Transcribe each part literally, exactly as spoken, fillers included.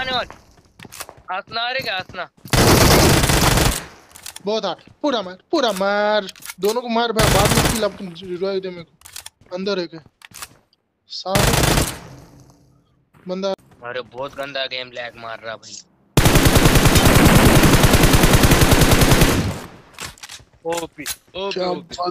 One one आसना आ रहा आसना बहुत hard पूरा मार पूरा मार दोनों को मार भाई बाद में किल अपन रिवाइव दे मेरे को अंदर है के सारे बंदा। अरे बहुत गंदा गेम लैग मार रहा भाई। ओपी ओपी ओपी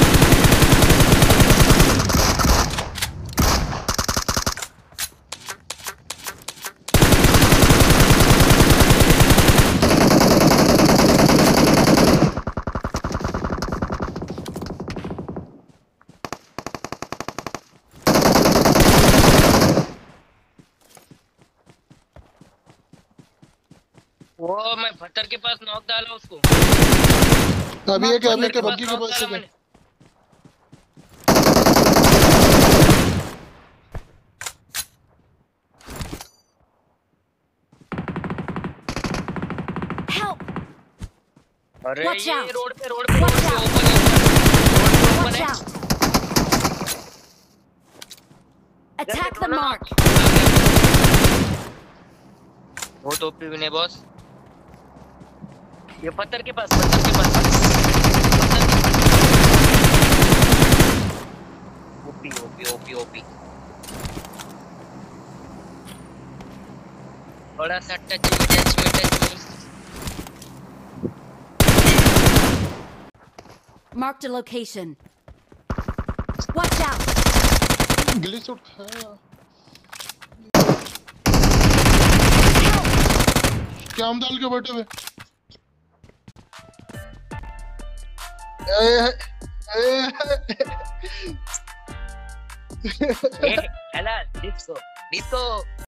वो मैं पत्थर के पास नॉक डाला उसको। अभी एक अभी के बग्गी के पास है। अरे ये रोड पे रोड पे रोड पे ओपन है रोड पे ओपन है। Attack the mark. वो तो ओपी भी नहीं बॉस। ये पत्थर के पास पत्थर के पास ओपी ओपी ओपी ओपी बड़ा सा टच टच में टच में। Marked a location. Watch out. Glitch उठा क्या हम डाल के बैठे हुए। ए ए हेला डिस्को डिस्को